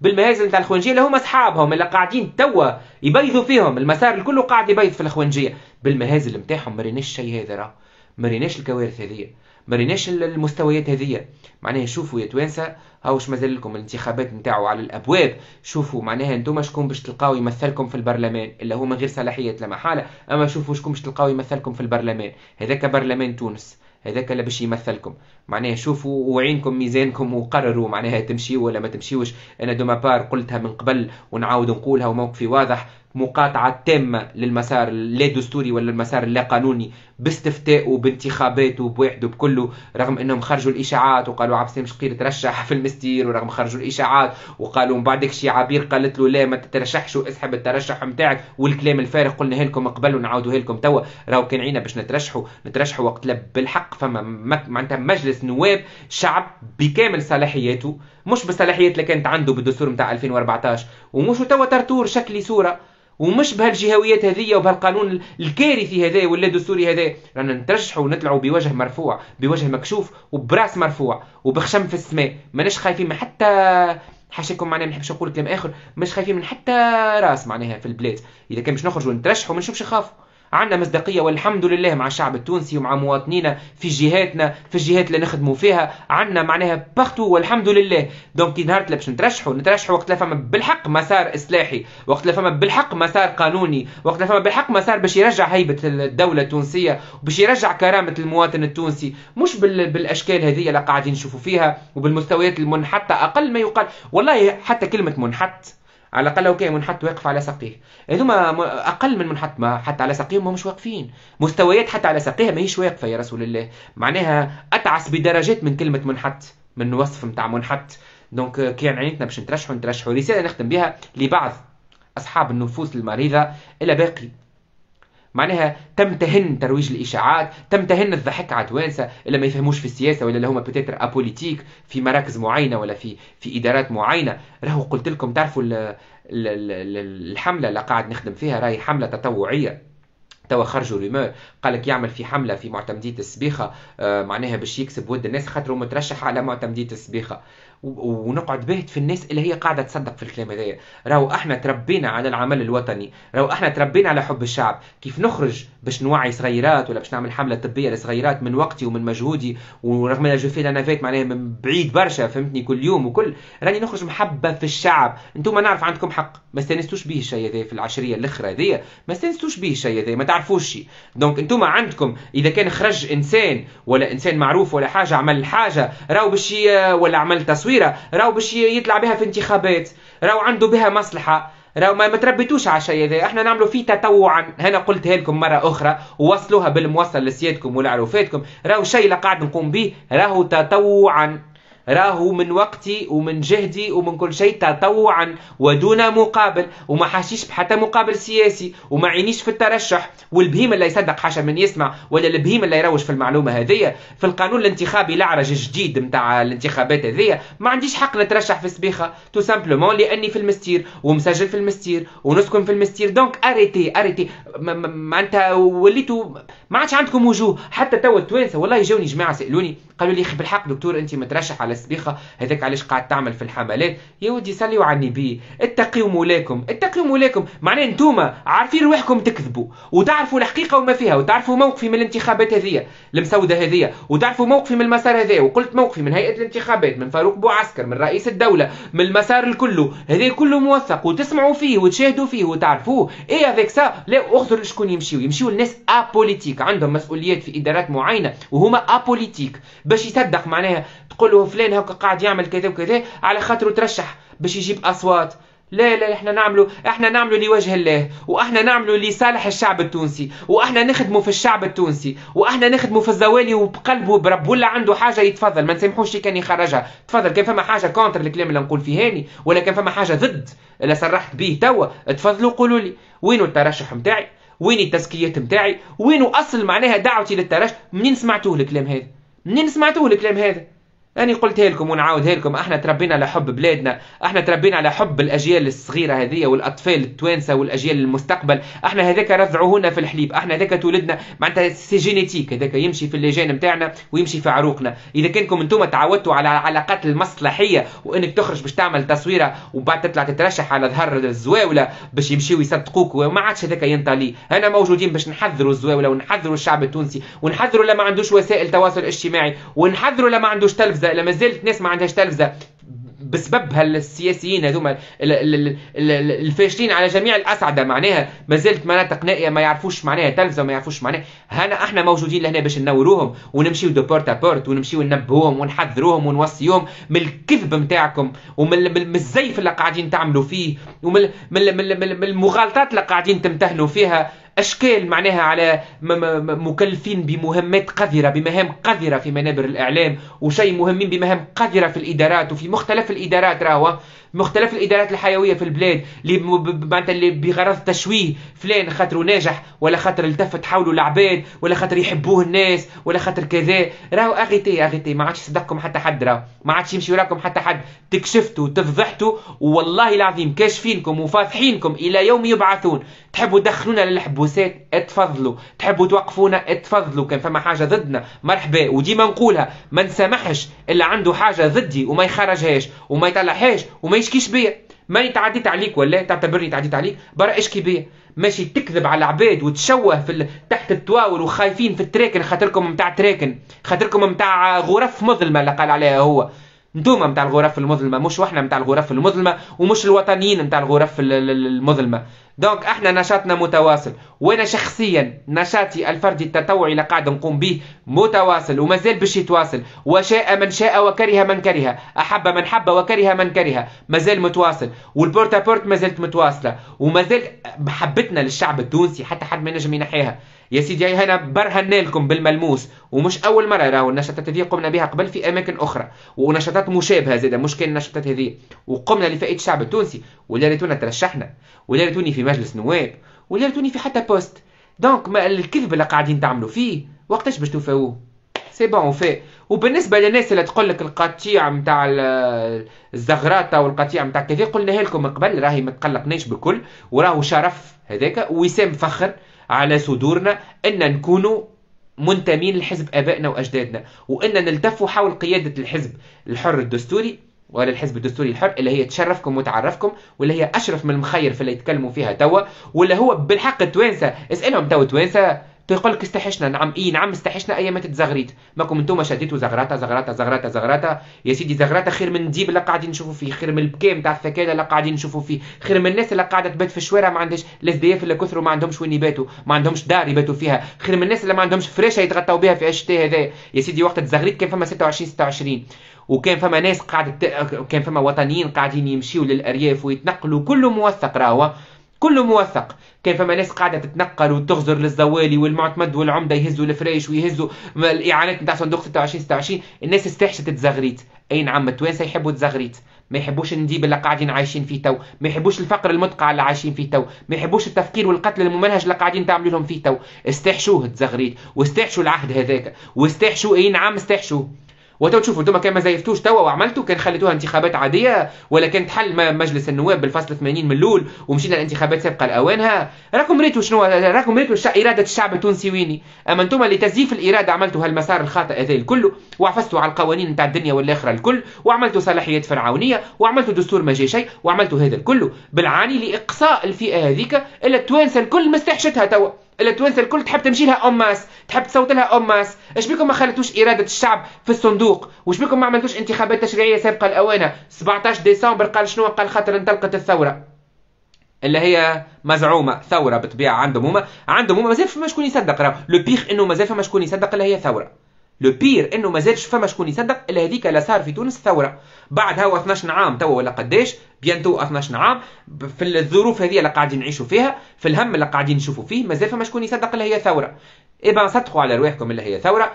بالمهازل نتاع الإخوانجية اللي هما أصحابهم اللي قاعدين توا يبيضوا فيهم، المسار الكل قاعد يبيض في الإخوانجية بالمهازل نتاعهم. ما ريناش الشيء هذا، راه ما ريناش الكوارث هذه، ما ريناش المستويات هذه. معناها شوفوا يا توانسه، هاوش مازال لكم الانتخابات نتاعو على الابواب. شوفوا معناها انتم شكون باش تلقاو يمثلكم في البرلمان، اللي هو من غير صلاحيه لا محاله. اما شوفوا شكون باش تلقاو يمثلكم في البرلمان، هذاك برلمان تونس، هذاك اللي باش يمثلكم. معناها شوفوا وعينكم ميزانكم وقرروا معناها تمشيوا ولا ما تمشيوش. انا دوما بار قلتها من قبل ونعاود نقولها وموقفي واضح، مقاطعة تامة للمسار اللا دستوري ولا المسار اللا قانوني، باستفتاء وبانتخابات وبواحد وبكله. رغم انهم خرجوا الاشاعات وقالوا عبد السلام شقير ترشح في المستير، ورغم خرجوا الاشاعات وقالوا من بعدك شي عبير قالت له لا ما تترشحش واسحب الترشح نتاعك، والكلام الفارغ قلنا لكم قبل ونعاودوه لكم توا. راهو كان عينا باش نترشحوا وقت لا بالحق فما معناتها مجلس نواب شعب بكامل صلاحياته، مش بالصلاحيات اللي كانت عنده بالدستور نتاع 2014، ومش توا ترتور شكلي صوره، ومش بهالجهويات هذه وبهالقانون الكارثي هذا ولا دستوري هذا. رانا نترشحوا ونطلعوا بوجه مرفوع، بوجه مكشوف وبراس مرفوع وبخشم في السماء. ماناش خايفين من حتى حاشاكم، معناها ما نحبش نقول كلام اخر، مش خايفين من حتى راس معناها في البلاد. اذا كان باش نخرجوا نترشحوا ما نشوفش خافوا. عندنا مصداقيه والحمد لله مع الشعب التونسي ومع مواطنينا في جهاتنا، في الجهات اللي نخدموا فيها. عندنا معناها بارتو والحمد لله. دونك كي نهار باش نترشحوا وقت لا فما بالحق مسار اصلاحي، وقت لا فما بالحق مسار قانوني، وقت لا فما بالحق مسار باش يرجع هيبه الدوله التونسيه وباش يرجع كرامه المواطن التونسي، مش بالاشكال هذه اللي قاعدين نشوفوا فيها وبالمستويات المنحطه. اقل ما يقال والله حتى كلمه منحط، على الاقل لو كان منحط واقف على ساقيه، هذوما اقل من منحط، ما حتى على ساقيهم ما مش واقفين. مستويات حتى على ساقيها ماهيش واقفه يا رسول الله، معناها اتعس بدرجات من كلمه منحط، من وصف نتاع منحط. دونك كان عينتنا باش نترشحوا رساله نختم بها لبعض اصحاب النفوس المريضه اللي باقي معناها تمتهن ترويج الاشاعات، تمتهن الضحك على توانسه اللي ما يفهموش في السياسه ولا اللي هما بوتيتر ابوليتيك في مراكز معينه ولا في ادارات معينه. راهو قلت لكم تعرفوا الحمله اللي قاعد نخدم فيها راهي حمله تطوعيه. توا خرجوا ريمور قال لك يعمل في حمله في معتمديه السبيخه، معناها باش يكسب ود الناس خاطر مترشح على معتمديه السبيخه. ونقعد باهت في الناس اللي هي قاعده تصدق في الكلام هذايا. راهو احنا تربينا على العمل الوطني، راهو احنا تربينا على حب الشعب. كيف نخرج باش نوعي صغيرات ولا باش نعمل حمله طبيه لصغيرات من وقتي ومن مجهودي، ورغم ان جو في لانافات معناها من بعيد برشا فهمتني كل يوم وكل، راني نخرج محبه في الشعب. انتم نعرف عندكم حق ما استانستوش به الشيء هذا في العشريه الاخرى هذيا، ما استانستوش به الشيء هذا، ما تعرفوش شيء. دونك انتم عندكم اذا كان خرج انسان ولا انسان معروف ولا حاجه عمل حاجه راهو باش ولا عمل تصويره راهو باش يطلع بها في انتخابات، راهو عنده بها مصلحه، راهو ما تربيتوش على الشيء هذا. احنا نعملوا فيه تطوعا، هنا قلتها لكم مره اخرى ووصلوها بالموصل لسيادكم ولعروفاتكم. راهو الشيء اللي قاعد نقوم به راهو تطوعا، راهو من وقتي ومن جهدي ومن كل شيء تطوعا ودون مقابل، وما حاشيش بحتى مقابل سياسي، وما عينيش في الترشح. والبهيم اللي يصدق حاشا من يسمع، ولا البهيم اللي يروج في المعلومه هذيا في القانون الانتخابي العرج الجديد نتاع الانتخابات هذيا ما عنديش حق نترشح في سبيخه تو سامبلومون لاني في المستير ومسجل في المستير ونسكن في المستير. دونك اريتي معناتها وليتوا ما عادش عندكم وجوه. حتى توا التوانسه والله جاوني جماعه سالوني قالوا لي بالحق دكتور انت مترشح على السبيخه هذاك علاش قاعد تعمل في الحملات؟ يا ودي صليوا على النبي، اتقوا مولاكم اتقوا مولاكم. معناه انتوما عارفين روحكم تكذبوا وتعرفوا الحقيقه وما فيها، وتعرفوا موقفي من الانتخابات هذيا المسوده هذيا، وتعرفوا موقفي من المسار هذا، وقلت موقفي من هيئه الانتخابات، من فاروق بوعسكر، من رئيس الدوله، من المسار الكله هذا كله موثق وتسمعوا فيه وتشاهدوا فيه وتعرفوه. ايه افيك سا لا اخذوا شكون يمشيوا الناس ابوليتيك، عندهم مسؤوليات في ادارات معينه وهما ابوليتيك، باش يصدق معناها تقول له فلان هكا قاعد يعمل كذا وكذا على خاطر ترشح باش يجيب اصوات. لا احنا نعملوا لوجه الله، واحنا نعملوا لصالح الشعب التونسي، واحنا نخدموا في الشعب التونسي، واحنا نخدموا في الزوالي وبقلبه وبرب. ولا عنده حاجه يتفضل ما نسامحوش كان يخرجها، تفضل. كان فما حاجه كونتر الكلام اللي نقول فيه هاني، ولا كان فما حاجه ضد اللي صرحت به توا، تفضلوا قولوا لي وينو الترشح نتاعي، وين التزكيات نتاعي، وينو اصل معناها دعوتي للترشح. منين سمعتوه الكلام هذا؟ أنا قلتها لكم ونعاودها لكم، احنا تربينا على حب بلادنا، احنا تربينا على حب الأجيال الصغيرة هذه والأطفال التوانسة والأجيال المستقبل، احنا هذاك رضعوهنا في الحليب، احنا هذاك تولدنا معناتها سي جينيتيك، هذاك يمشي في اللجان نتاعنا ويمشي في عروقنا. إذا كانكم انتم تعودتوا على العلاقات المصلحية وإنك تخرج باش تعمل تصويرة وبعد تطلع تترشح على ظهر الزواولة باش يمشيو يصدقوك وما عادش هذاك ينطلي، أنا موجودين باش نحذروا الزواولة ونحذروا الشعب التونسي ونحذروا اللي ما عندوش وسائل تواصل اجتماعي ونحذروا اللي ما عندوش تلفزة، لما زالت ناس ما عندهاش تلفزة بسبب هالسياسيين هذوما الفاشلين على جميع الاصعده، معناها ما زالت مناطق نائيه ما يعرفوش معناها تلفزه وما يعرفوش معناها. احنا موجودين لهنا باش ننوروهم ونمشيو دو بورت ابورت ونمشيو ننبهوهم ونحذروهم ونوصيهم من الكذب نتاعكم ومن الزيف اللي قاعدين تعملوا فيه ومن المغالطات اللي قاعدين تمتهنوا فيها. أشكال معناها على مكلفين بمهمات قذرة، بمهام قذرة في منابر الإعلام، وشيء مهمين بمهام قذرة في الإدارات وفي مختلف الإدارات، راهو مختلف الإدارات الحيوية في البلاد اللي بغرض تشويه فلان خاطره ناجح ولا خاطر التفت حوله العباد ولا خاطر يحبوه الناس ولا خاطر كذا. راهو أغيتي ما عادش يصدقكم حتى حد، راهو ما عادش يمشي وراكم حتى حد، تكشفتوا تفضحتوا والله العظيم كاشفينكم وفاضحينكم إلى يوم يبعثون. تحبوا تدخلونا للحبوسات اتفضلوا، تحبوا توقفونا اتفضلوا، كان فما حاجه ضدنا مرحبا، وديما نقولها ما نسامحش اللي عنده حاجه ضدي وما يخرجهاش وما يطلعهاش وما يشكيش بيا. ماني تعديت عليك ولا تعتبرني تعديت عليك؟ برا اشكي بيا. ماشي تكذب على العباد وتشوه تحت التواول وخايفين في التراكن خاطركم متاع تراكن، خاطركم متاع غرف مظلمه اللي قال عليها هو. انتوما متاع الغرف المظلمه، مش واحنا متاع الغرف المظلمه ومش الوطنيين متاع الغرف المظلمه. دونك احنا نشاطنا متواصل، وانا شخصيا نشاطي الفردي التطوعي اللي قاعد نقوم به متواصل ومازال باش يتواصل، وشاء من شاء وكره من كره، احب من حب وكره من كره، مازال متواصل، والبورتا بورت مازالت متواصله، ومازال محبتنا للشعب التونسي حتى حد ما ينجم ينحيها. يا سيدي هنا برهنا لكم بالملموس، ومش اول مره راهو النشاطات هذه قمنا بها قبل في اماكن اخرى ونشاطات مشابهه زاده، مش كان النشاطات هذه، وقمنا لفائده الشعب التونسي، ولا ريتونا ترشحنا ولا ريتوني في مجلس نواب ولا ريتوني في حتى بوست. دونك ما الكذب اللي قاعدين تعملوا فيه وقتاش باش توفاوه؟ سي بون وفاء. وبالنسبه للناس اللي تقول لك القطيع نتاع الزغراطه والقطيع نتاع كذا، قلناها لكم من قبل راهي ما تقلقناش بكل، وراهو شرف هذاك وسام فخر على صدورنا ان نكونوا منتمين لحزب ابائنا واجدادنا، وان نلتفوا حول قياده الحزب الحر الدستوري ولا الحزب الدستوري الحر اللي هي تشرفكم وتعرفكم، واللي هي اشرف من المخير في اللي يتكلموا فيها توا، ولا هو بالحق التوانسه اسالهم توا توانسه تقول لك استحشنا. نعم اي نعم استحشنا ايامات تزغريت، ماكم انتم شديتوا زغراطه زغراطه زغراطه زغراطه. يا سيدي زغراطه خير من الديب اللي قاعدين نشوفوا فيه، خير من البكام نتاع الثكاله اللي قاعدين نشوفوا فيه، خير من الناس اللي قاعده تبات في الشوارع ما عندهاش الازدياف اللي كثروا ما عندهمش وين يباتوا، ما عندهمش دار يباتوا فيها، خير من الناس اللي ما عندهمش فريشه يتغطوا بها في الشتاء هذا. يا سيدي وقت تزغريت كان فما 26 وكان فما ناس كان فما وطنيين قاعدين يمشيوا للارياف ويتنقلوا، كله موثق راهو كله موثق. كان فما ناس قاعده تتنقل وتغزر للزوالي والمعتمد والعمده يهزوا الفرايش ويهزوا الاعانات نتاع صندوق 26. الناس استحشت تزغريت. اي نعم التوانسه يحبوا تزغريت، ما يحبوش النديب اللي قاعدين عايشين فيه تو، ما يحبوش الفقر المدقع اللي عايشين فيه تو، ما يحبوش التفكير والقتل الممنهج اللي قاعدين تعملوا لهم فيه تو. استحشوه تزغريت واستحشوا العهد هذاك واستحشوا. اي نعم استحشوا. وتو تشوفوا انتم كان ما زيفتوش توا وعملتوا، كان خليتوها انتخابات عاديه ولا كانت حل مجلس النواب بالفصل 80 من الاول ومشينا لانتخابات سابقه لاوانها. راكم ريتوا شنو؟ راكم ريتوا اراده الشعب التونسي ويني؟ اما انتم اللي تزييف الاراده عملتوا هالمسار الخاطئ هذا الكل، وعفستوا على القوانين نتاع الدنيا والاخره الكل، وعملتوا صلاحيات فرعونيه، وعملتوا دستور ما جا شيء، وعملتوا هذا الكل بالعاني لاقصاء الفئه هذيك اللي التوانسه الكل مستحشتها توا، التوانسه الكل تحب تمشي لها اماس، تحب تصوت لها اماس. ايش بكم ما خلتوش اراده الشعب في الصندوق؟ واش بكم ما عملتوش انتخابات تشريعيه سابقه لاوانها؟ 17 ديسمبر قال شنو؟ قال خاطر انطلقت الثوره اللي هي مزعومه ثوره بالطبيعه. عندهم مازال فما شكون يصدق. راه لو بيغ انه مازال فما شكون يصدق اللي هي ثوره. لو بير انه مازالش فما شكون يصدق الا هذيك اللي صار في تونس ثوره بعد هو 12 عام توا ولا قداش بيانتو 12 عام في الظروف هذه اللي قاعدين نعيشوا فيها، في الهم اللي قاعدين نشوفوا فيه، مازال فما شكون يصدق اللي هي ثوره. إبا صدقوا على رواحكم اللي هي ثوره.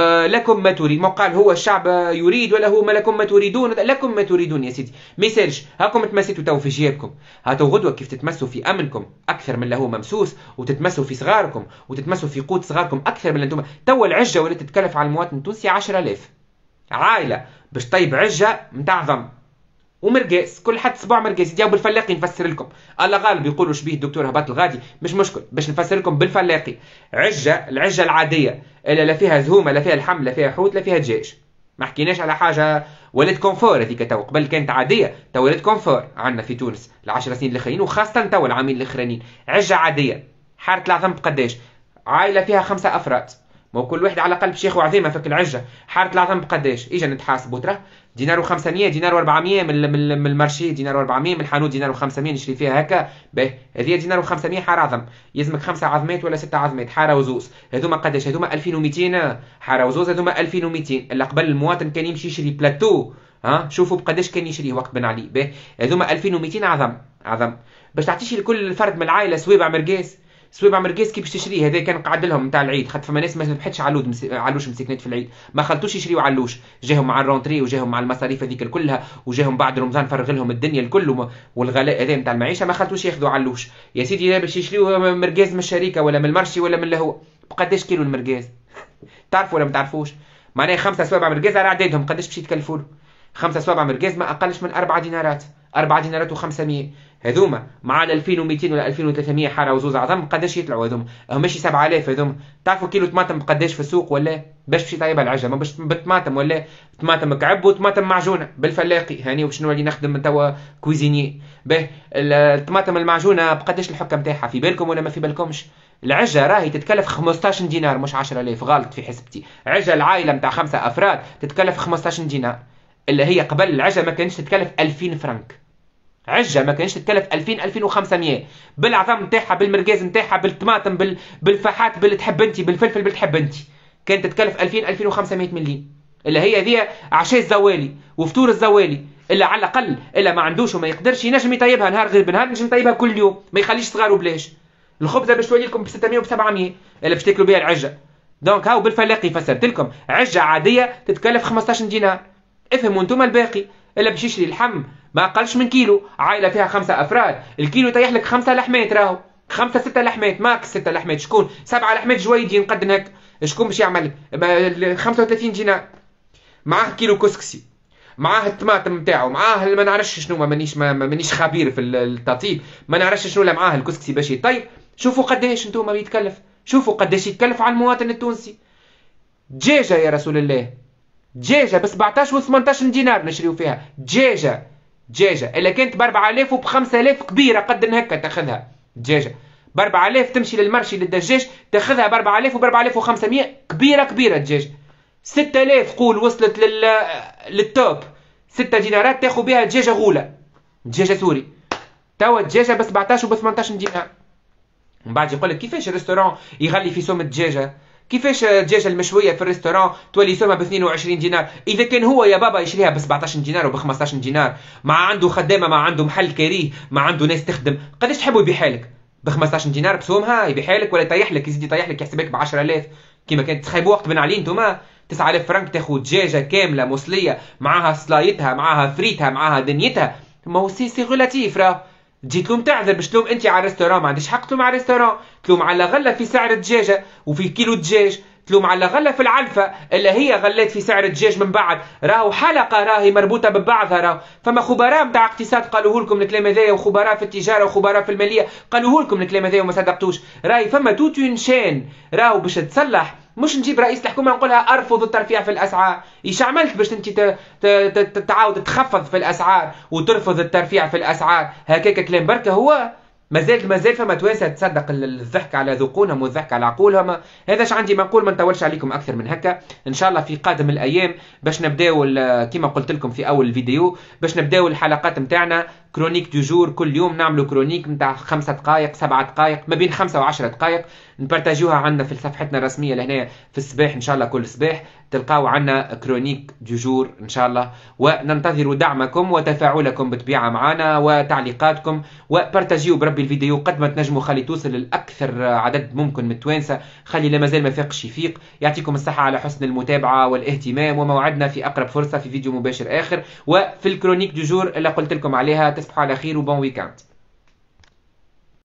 لكم ما تريد، ما قال هو الشعب يريد ولا هو ما لكم ما تريدون، لكم ما تريدون يا سيدي. ما يسالش هاكم تمسيتوا تو في جيبكم، هاتوا غدوه كيف تتمسوا في امنكم اكثر من اللي هو ممسوس، وتتمسوا في صغاركم وتتمسوا في قوت صغاركم اكثر من اللي انتم. تو العجه ولات تتكلف على المواطن التونسي 10000 عائله باش طيب عجه نتاع ضم ومرقاس، كل حد صباع مرقاس. يجاوب بالفلاقي نفسر لكم، الله غالب يقولوا شبيه الدكتور هبط الغادي، مش مشكل باش نفسر لكم بالفلاقي. العجه العاديه اللي لا فيها زهومه لا فيها لحم لا فيها حوت لا فيها دجاج، ما حكيناش على حاجه ولد كونفور. هذيك تو قبل كانت عاديه، تو ولد كونفور عندنا في تونس ال10 سنين الاخرين، وخاصه تو العامين الاخرانيين. عجه عاديه حاره العظم بقداش؟ عائله فيها 5 افراد، ما كل واحد على الاقل باش ياخذ عظيمه فك العجه. حاره العظم بقداش؟ اجا نتحاسبوا ترى دينار و500 دينار و400 من المارشي، دينار و400 من الحانوت، دينار و500 نشري فيها هكا. باهي هذه دينار و500 حاره عظم، يلزمك 5 عظمات ولا 6 عظمات حاره وزوز. هذوما قداش؟ هذوما 2200 حاره وزوز، هذوما 2200. اللي قبل المواطن كان يمشي يشري بلاتو، ها شوفوا بقداش كان يشريه وقت بن علي. باهي هذوما 2200 عظم باش تعطيش لكل فرد من العائله سويبع مرقاس. سويبع مرقاس كي باش تشريه؟ هذا كان قعد لهم نتاع العيد، خاطر فما ناس ما ذبحتش علوش مسكنات في العيد، ما خلطوش يشريو علوش، جاهم مع الرونتري وجاهم مع المصاريف هذيك كلها، وجاهم بعد رمضان فرغ لهم الدنيا الكل والغلاء هذا نتاع المعيشه، ما خلطوش ياخذوا علوش. يا سيدي باش يشريو مرقاز من الشركه ولا من المرشي ولا من الهو. بقداش كيلو المرقاز؟ تعرفوا ولا ما تعرفوش؟ معناها 5 سوابع مرقاز على عددهم قداش باش يتكلفوا له؟ 5 سوابع مرقاز ما اقلش من 4 دينارات، 4 دينارات و500. هذوما مع 2200 ولا 2300 حاره وزوز عظم قداش يطلعوا هذوما؟ ماشي 7000 هذوما. تعرفوا كيلو طماطم قداش في السوق ولا؟ باش باش طيبها العجه، ما باش بالطماطم ولا طماطم كعب وطماطم معجونه بالفلاقي هاني، وباش نولي نخدم توا كويزيني. باهي الطماطم المعجونه بقداش الحكه نتاعها؟ في بالكم ولا ما في بالكمش؟ العجه راهي تتكلف 15 دينار مش 10000، غلط في حسبتي. عجه العائله نتاع 5 افراد تتكلف 15 دينار، اللي هي قبل العجه ما كانتش تتكلف 2000 فرنك. عجه ما كانش تتكلف 2000 2500 بالعظم نتاعها بالمرقاز نتاعها بالطماطم بالفحات بالتحب انت بالفلفل بالتحب انت، كانت تتكلف 2000 2500 مليم، اللي هي ذي عشاء الزوالي وفطور الزوالي، اللي على الاقل اللي ما عندوش وما يقدرش ينجم يطيبها نهار غير بنهار، ينجم يطيبها كل يوم، ما يخليش صغار وبلاش. الخبزه باش تولي لكم ب 600 و 700 اللي باش تاكلوا بها العجه. دونك هاو بالفلاقي فسرت لكم، عجه عاديه تتكلف 15 دينار. افهموا انتم الباقي. اللي باش يشري اللحم ما اقلش من كيلو، عائله فيها 5 افراد، الكيلو يطيح لك 5 لحمات، راهو 5 6 لحمات ماكس. 6 لحمات شكون؟ 7 لحمات جويدين قد هكا، شكون باش يعمل 35 دينار؟ معاه كيلو كسكسي، معاه الطماطم نتاعو، معاه ما نعرفش شنو، مانيش خبير في التطيب، ما نعرفش شنو اللي معاه الكسكسي باش يطيب. شوفوا قداش انتم بيتكلف، شوفوا قداش يتكلف على المواطن التونسي. دجاجه يا رسول الله، دجاجه ب 17 و 18 دينار نشريو فيها. دجاجه الا كانت ب 4000 وب 5000 كبيره قد هكا تاخذها. دجاجه ب 4000 تمشي للمرشي للدجاج تاخذها ب 4000 وب 4500 كبيره دجاجه. 6000 قول وصلت للتوب، 6 دينارات تاخذ بها دجاجه غوله، دجاجه سوري. توا الدجاجه ب 17 وب 18 دينار. من بعد يقول لك كيفاش الريستوران يغلي في سوم الدجاجه؟ كيفاش الدجاجه المشويه في الريستوران تولي سومها ب 22 دينار؟ اذا كان هو يا بابا يشريها ب 17 دينار وب 15 دينار، مع عنده خدامه، مع عنده محل كاريه، مع عنده ناس تخدم، قداش تحبوا يبيعها لك؟ ب 15 دينار بسومها يبيعها لك، ولا يطيح لك يزيد يطيح لك يحسبك ب 10000 كيما كانت تخيبوا وقت بن علي انتوما؟ 9000 فرنك تاخذ دجاجه كامله مصليه، معاها صلايتها، معاها فريتها، معاها دنيتها. ما هو سي غولاتيف راه. تجي تلوم تعذر باش تلوم انت على الريستوران، ما عندكش حق تلوم على الريستوران، تلوم على غله في سعر الدجاجه وفي كيلو الدجاج، تلوم على غله في العلفه اللي هي غلات في سعر الدجاج من بعد. راهو حلقه راهي مربوطه ببعضها. راهو فما خبراء نتاع اقتصاد قالوه لكم الكلام هذايا، وخبراء في التجاره وخبراء في الماليه قالوه لكم الكلام هذايا وما صدقتوش. راهي فما توت اون شين راهو باش تصلح. مش نجيب رئيس الحكومه نقولها ارفض الترفيع في الاسعار. ايش عملت باش انت تعاود تخفض في الاسعار وترفض الترفيع في الاسعار؟ هكاك كلام بركه هو. مازال فما توانسه تصدق الضحك على ذقونهم والضحك على عقولهم. هذا اش عندي ما نقول، ما نطولش عليكم اكثر من هكا. ان شاء الله في قادم الايام باش نبداو كما قلت لكم في اول الفيديو، باش نبداو الحلقات نتاعنا كرونيك دو جور. كل يوم نعملوا كرونيك نتاع 5 دقائق 7 دقائق، ما بين 5 و10 دقائق، نبارتاجيوها عندنا في صفحتنا الرسميه لهنا في الصباح. ان شاء الله كل صباح تلقاو عنا كرونيك دو جور ان شاء الله. وننتظر دعمكم وتفاعلكم بطبيعه معنا وتعليقاتكم، وبارتاجيو بربي الفيديو قد ما تنجموا، خلي توصل للاكثر عدد ممكن من التوانسه، خلي لا مازال ما فاقش يفيق. يعطيكم الصحه على حسن المتابعه والاهتمام، وموعدنا في اقرب فرصه في فيديو مباشر اخر، وفي الكرونيك دو جور اللي قلت لكم عليها. تصبحوا على خير وبون ويكاند.